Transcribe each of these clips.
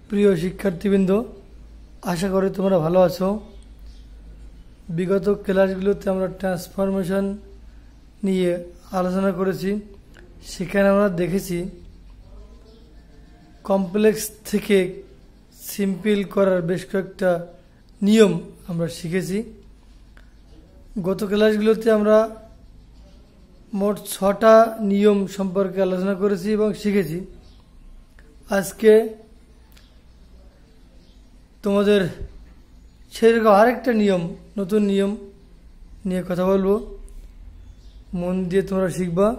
প্রিয় শিক্ষার্থীবৃন্দ, আশা করি তোমরা ভালো আছো। বিগত ক্লাসগুলোতে আমরা ট্রান্সফরমেশন নিয়ে আলোচনা করেছি। সেখানে আমরা দেখেছি কমপ্লেক্স থেকে সিম্পল করার বেশ কয়েকটা নিয়ম আমরা শিখেছি। গত ক্লাসগুলোতে আমরা মোট 6টা নিয়ম সম্পর্কে আলোচনা করেছি এবং শিখেছি। আজকে তোমাদের সেরকম আরেকটা নিয়ম, নতুন নিয়ম নিয়ে কথা বলবো। মন দিয়ে তোমরা শিখবা।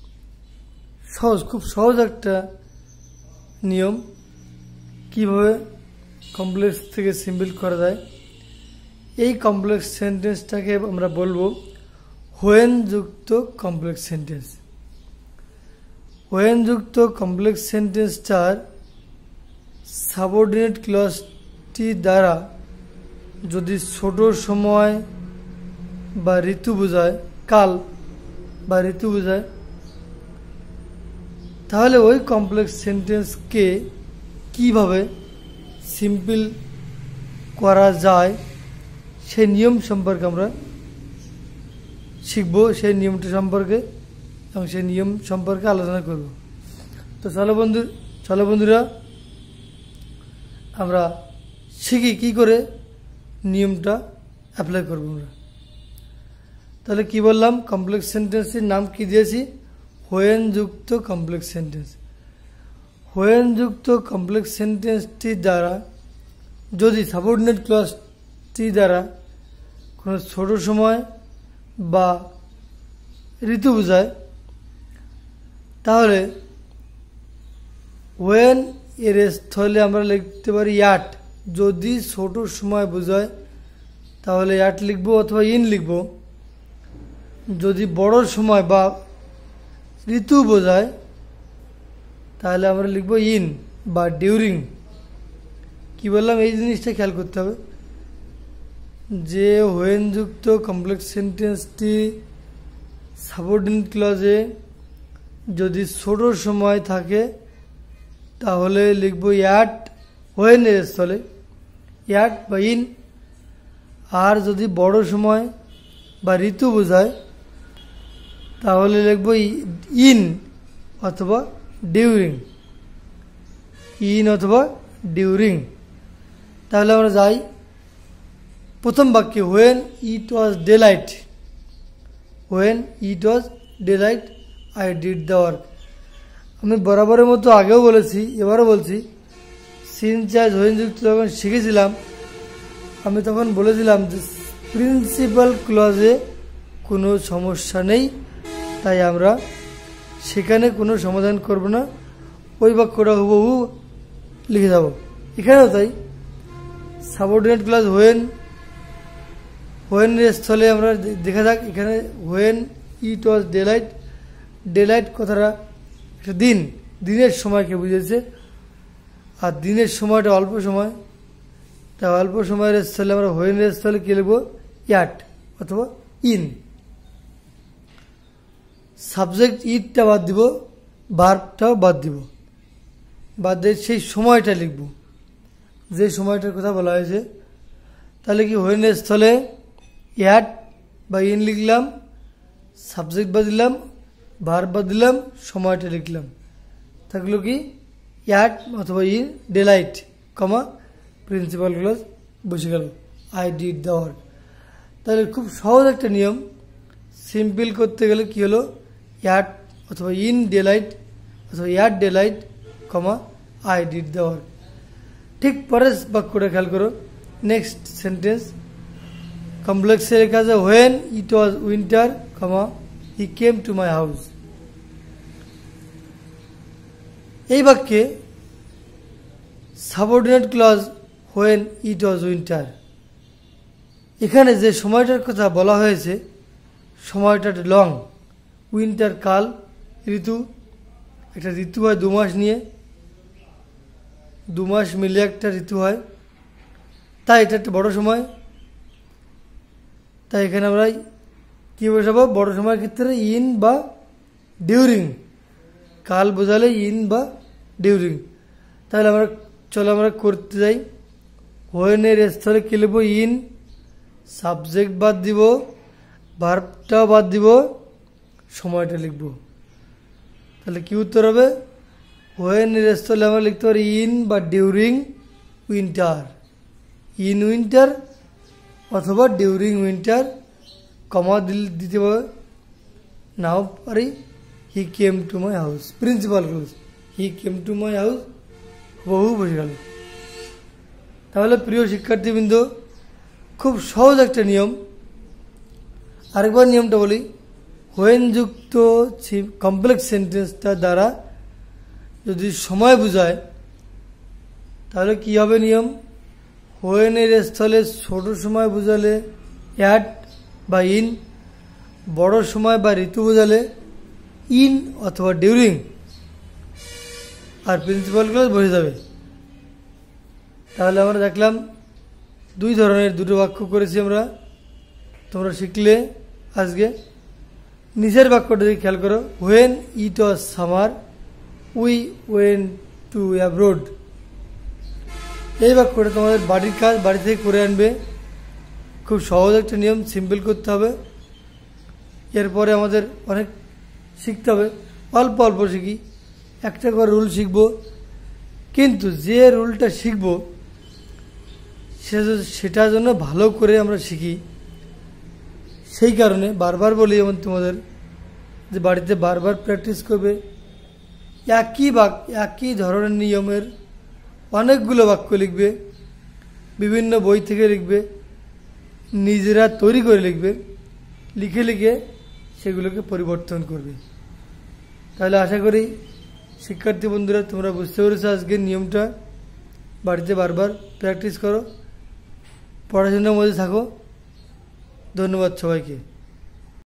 খুব সহজ একটা নিয়ম, কিভাবে কমপ্লেক্স থেকে সিম্পল করা যায়। এই কমপ্লেক্স সেন্টেন্সটাকে আমরা বলবো হোয়েন যুক্ত কমপ্লেক্স সেন্টেন্স। হোয়েন যুক্ত কমপ্লেক্স সেন্টেন্সটার সাবঅর্ডিনেট ক্লজটি দ্বারা যদি ছোট সময় বা ঋতু বোঝায়, কাল বা ঋতু বোঝায়, তাহলে ওই কমপ্লেক্স সেন্টেন্সকে কিভাবে সিম্পল করা যায় সেই নিয়ম সম্পর্কে আমরা শিখব, সেই নিয়মটা সম্পর্কে এবং সেই নিয়ম সম্পর্কে আলোচনা করব। তো চলো বন্ধুরা আমরা শিখি কি করে নিয়মটা অ্যাপ্লাই করব আমরা। তাহলে কি বললাম, কমপ্লেক্স সেন্টেন্সের নাম কি দিয়েছি? হোয়েন যুক্ত কমপ্লেক্স সেন্টেন্স। হোয়েন যুক্ত কমপ্লেক্স সেন্টেন্সটি দ্বারা যদি সাবঅর্ডিনেট ক্লজটি দ্বারা কোনো ছোট সময় বা ঋতু বোঝায়, তাহলে হোয়েন এর স্থলে আমরা লিখতে পারি ইয়াট। যদি ছোট সময় বোঝায় তাহলে ইয়াট লিখব অথবা ইন লিখব। যদি বড় সময় বা ঋতু বোঝায় তাহলে আমরা লিখব ইন বা ডিউরিং। কি বললাম, এই জিনিসটা খেয়াল করতে হবে যে হোয়েন যুক্ত কমপ্লেক্স সেন্টেন্সটি সাবঅর্ডিনেট ক্লজে যদি ছোট সময় থাকে তাহলে লিখব ইয়াট হোয়েন এর স্থলে ইয়াট বা ইন। আর যদি বড় সময় বা ঋতু বোঝায় তাহলে লিখব ইন অথবা ডিউরিং, ইন অথবা ডিউরিং। তাহলে আমরা যাই প্রথম বাক্যে, when it was daylight. When it was daylight I did the work. আমি বরাবরের মতো আগেও বলেছি, এবারও বলছি, সিনচার্জ হোয়েন যুক্ত যখন শিখেছিলাম আমি তখন বলেছিলাম যে প্রিন্সিপাল ক্লজে কোনো সমস্যা নেই, তাই আমরা সেখানে কোনো সমাধান করব না, ওই বাক্যটা হুবহু লিখে যাব। এখানেও তাই, সাবঅর্ডিনেট ক্লজ হোয়েনের স্থলে আমরা দেখা যাক। এখানে when it was daylight, daylight কথাটা একটা দিনের সময়কে বুঝেছে, আর দিনের সময়টা অল্প সময়, তাই অল্প সময়ের স্থলে আমরা হোয়েনের স্থলে কি লিখব? ইয়াট অথবা ইন। সাবজেক্ট ইটটা বাদ দিব, ভার্বটাও বাদ দিব, বাদ দিয়ে সেই সময়টা লিখব যে সময়টার কথা বলা হয়েছে। তাহলে কি হোয়েনের স্থলে ইয়াট বা ইন লিখলাম, সাবজেক্ট বাদ দিলাম, ভার্ব বাদ দিলাম, সময়টা লিখলাম। থাকলো কি ইয়াট অথবা in daylight comma principal clause বসে গেল আই ডিড দ্য ওয়ার্ক। তাহলে খুব সহজ একটা নিয়ম। সিম্পল করতে গেলে কি হলো, ইয়াট অথবা ইন ডেলাইট অথবা at daylight comma I did the work. ঠিক পরের বাক্যটা খেয়াল করো, নেক্সট সেন্টেন্স। কমপ্লেক্সে লেখা আছে when it was winter comma he came to my house. এই বাক্যে subordinate clause when it was winter. এখানে যে সময়টার কথা বলা হয়েছে সময়টা লং। উইন্টার কাল, ঋতু, একটা ঋতু হয় 2 মাস নিয়ে, 2 মাস মিলে একটা ঋতু হয়, তাই এটা একটা বড় সময়। তাই এখানে আমরা কি বসাবো? বড় সময়ের ক্ষেত্রে ইন বা ডিউরিং। কাল বোঝালে ইন বা ডিউরিং। তাহলে আমরা চলো আমরা করতে যাই। হোয়েনের স্থলে কি লিখব? ইন, সাবজেক্ট বাদ দিব, ভার্বটাও বাদ দিব, সময়টা লিখব। তাহলে কি উত্তর হবে? হোয়েনের স্থলে আমরা লিখতে পারি ইন বা ডিউরিং উইন্টার, ইন উইন্টার অথবা ডিউরিং উইন্টার, কমা দিতে পারে, নাও পারি he came to my house, principal clause, he came to my house বহু বসে গেল। তাহলে প্রিয় শিক্ষার্থীবৃন্দ, খুব সহজ একটা নিয়ম। আরেকবার নিয়মটা বলি, হোয়েন যুক্ত কমপ্লেক্স সেন্টেন্সটা দ্বারা যদি সময় বোঝায় তাহলে কি হবে নিয়ম? হোয়েনের স্থলে ছোট সময় বোঝালে অ্যাট বা ইন, বড় সময় বা ঋতু বোঝালে ইন অথবা ডিউরিং, আর প্রিন্সিপাল ক্লজ বসে যাবে। তাহলে আমরা দেখলাম দুই ধরনের দুটো বাক্য করেছি আমরা, তোমরা শিখলে আজকে। নিচের বাক্যটা যদি খেয়াল করো, when it was summer we went to abroad. এই বাক্যটা তোমাদের বাড়ির কাজ বাড়ি থেকে করে আনবে। খুব সহজ একটা নিয়ম, সিম্পল করতে হবে। এরপরে আমাদের অনেক শিখতে হবে, অল্প অল্প শিখি, একটা করে রুল শিখব। কিন্তু যে রুলটা শিখব সেটার জন্য ভালো করে আমরা শিখি। সেই কারণে বারবার বলি যেমন তোমাদের যে বাড়িতে বারবার প্র্যাকটিস করবে। একই ধরনের নিয়মের অনেকগুলো বাক্য লিখবে, বিভিন্ন বই থেকে লিখবে, নিজেরা তৈরি করে লিখবে, লিখে লিখে সেগুলোকে পরিবর্তন করবে। তাহলে আশা করি শিক্ষার্থী বন্ধুরা তোমরা বুঝতে পেরেছো আজকের নিয়মটা। বাড়িতে বারবার প্র্যাকটিস করো, পড়াশোনার মধ্যে থাকো। ধন্যবাদ সবাইকে।